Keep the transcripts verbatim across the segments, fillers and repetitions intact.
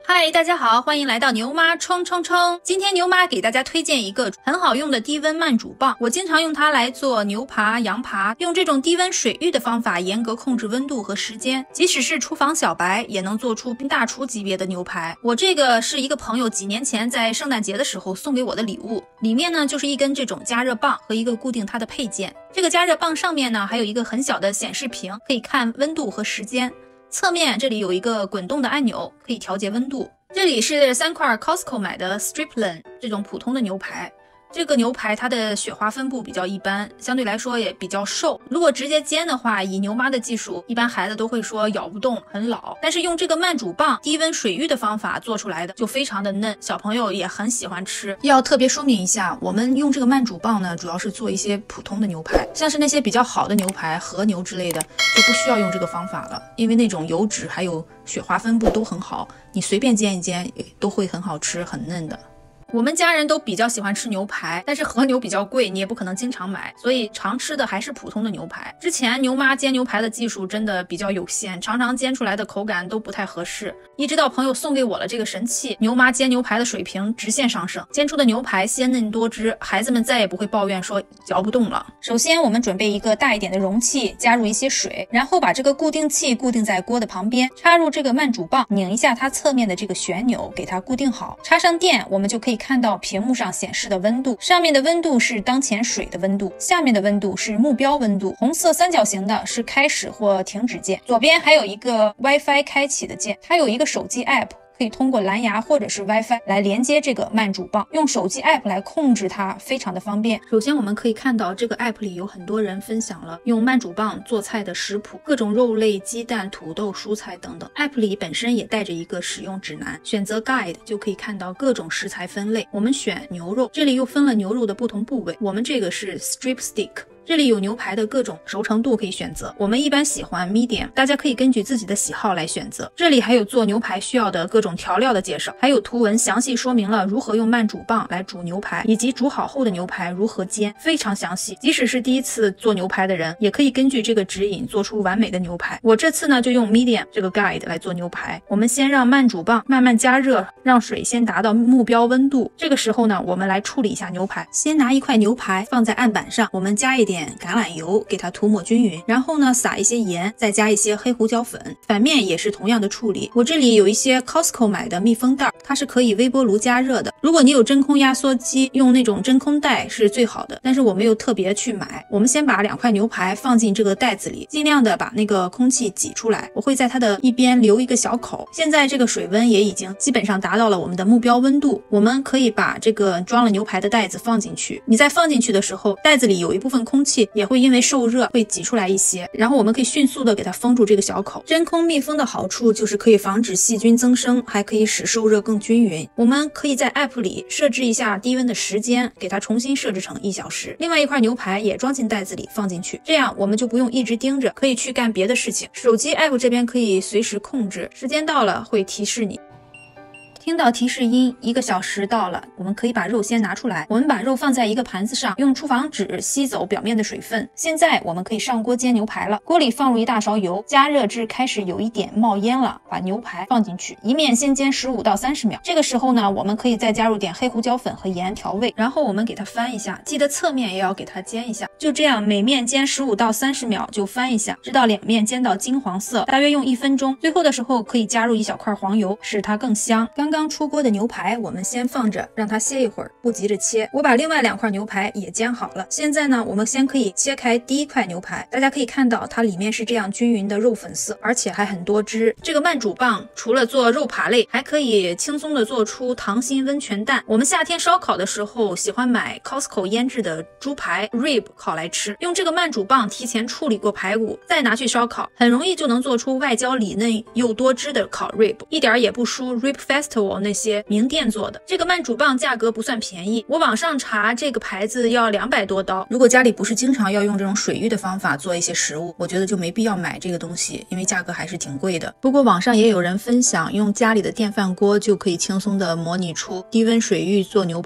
嗨，大家好，欢迎来到牛妈冲冲冲。今天牛妈给大家推荐一个很好用的低温慢煮棒，我经常用它来做牛扒、羊扒，用这种低温水浴的方法，严格控制温度和时间，即使是厨房小白也能做出大厨级别的牛排。我这个是一个朋友几年前在圣诞节的时候送给我的礼物，里面呢就是一根这种加热棒和一个固定它的配件。这个加热棒上面呢还有一个很小的显示屏，可以看温度和时间。侧面这里有一个滚动的按钮，可以调节温度。这里是三块 Costco 买的 Striploin 这种普通的牛排。这个牛排它的雪花分布比较一般，相对来说也比较瘦。如果直接煎的话，以牛妈的技术，一般孩子都会说咬不动，很老。但是用这个慢煮棒低温水浴的方法做出来的就非常的嫩，小朋友也很喜欢吃。要特别说明一下，我们用这个慢煮棒呢，主要是做一些普通的牛排，像是那些比较好的牛排，和牛之类的就不需要用这个方法了，因为那种油脂还有雪花分布都很好，你随便煎一煎都会很好吃，很嫩的。我们家人都比较喜欢吃牛排，但是和牛比较贵，你也不可能经常买，所以常吃的还是普通的牛排。之前牛妈煎牛排的技术真的比较有限，常常煎出来的口感都不太合适。一直到朋友送给我了这个神器，牛妈煎牛排的水平直线上升，煎出的牛排鲜嫩多汁，孩子们再也不会抱怨说嚼不动了。首先我们准备一个大一点的容器，加入一些水，然后把这个固定器固定在锅的旁边，插入这个慢煮棒，拧一下它侧面的这个旋钮，给它固定好。插上电，我们就可以看到屏幕上显示的温度，上面的温度是当前水的温度，下面的温度是目标温度。红色三角形的是开始或停止键，左边还有一个 WiFi 开启的键，它有一个手机 app，可以通过蓝牙或者是 WiFi 来连接这个慢煮棒，用手机 app 来控制它非常的方便。首先我们可以看到这个 app 里有很多人分享了用慢煮棒做菜的食谱，各种肉类、鸡蛋、土豆、蔬菜等等。 app 里本身也带着一个使用指南，选择 guide 就可以看到各种食材分类。我们选牛肉，这里又分了牛肉的不同部位，我们这个是 strip stick，这里有牛排的各种熟成度可以选择，我们一般喜欢 medium， 大家可以根据自己的喜好来选择。这里还有做牛排需要的各种调料的介绍，还有图文详细说明了如何用慢煮棒来煮牛排，以及煮好后的牛排如何煎，非常详细。即使是第一次做牛排的人，也可以根据这个指引做出完美的牛排。我这次呢就用 medium 这个 guide 来做牛排。我们先让慢煮棒慢慢加热，让水先达到目标温度。这个时候呢，我们来处理一下牛排。先拿一块牛排放在案板上，我们加一点橄榄油给它涂抹均匀，然后呢撒一些盐，再加一些黑胡椒粉。反面也是同样的处理。我这里有一些 Costco 买的密封袋，它是可以微波炉加热的。如果你有真空压缩机，用那种真空袋是最好的，但是我没有特别去买。我们先把两块牛排放进这个袋子里，尽量的把那个空气挤出来。我会在它的一边留一个小口。现在这个水温也已经基本上达到了我们的目标温度，我们可以把这个装了牛排的袋子放进去。你在放进去的时候，袋子里有一部分空气也会因为受热会挤出来一些，然后我们可以迅速的给它封住这个小口。真空密封的好处就是可以防止细菌增生，还可以使受热更均匀。我们可以在 app 里设置一下低温的时间，给它重新设置成一小时。另外一块牛排也装进袋子里放进去，这样我们就不用一直盯着，可以去干别的事情。手机 app 这边可以随时控制，时间到了会提示你。听到提示音，一个小时到了，我们可以把肉先拿出来。我们把肉放在一个盘子上，用厨房纸吸走表面的水分。现在我们可以上锅煎牛排了。锅里放入一大勺油，加热至开始有一点冒烟了，把牛排放进去，一面先煎十五到三十秒。这个时候呢，我们可以再加入点黑胡椒粉和盐调味，然后我们给它翻一下，记得侧面也要给它煎一下。就这样，每面煎十五到三十秒就翻一下，直到两面煎到金黄色，大约用一分钟。最后的时候可以加入一小块黄油，使它更香。刚刚出锅的牛排我们先放着，让它歇一会儿，不急着切。我把另外两块牛排也煎好了。现在呢，我们先可以切开第一块牛排，大家可以看到它里面是这样均匀的肉粉色，而且还很多汁。这个慢煮棒除了做肉扒类，还可以轻松的做出溏心温泉蛋。我们夏天烧烤的时候喜欢买 Costco 腌制的猪排 rib 烤来吃，用这个慢煮棒提前处理过排骨，再拿去烧烤，很容易就能做出外焦里嫩又多汁的烤 rib， 一点也不输 Rib Festival 那些名店做的。这个慢煮棒价格不算便宜，我网上查这个牌子要两百多刀。如果家里不是经常要用这种水浴的方法做一些食物，我觉得就没必要买这个东西，因为价格还是挺贵的。不过网上也有人分享用家里的电饭锅就可以轻松的模拟出低温水浴做牛扒。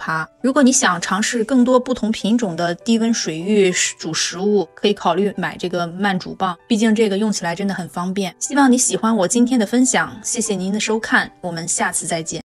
如果你想尝试更多不同品种的低温水域煮食物，可以考虑买这个慢煮棒，毕竟这个用起来真的很方便。希望你喜欢我今天的分享，谢谢您的收看，我们下次再见。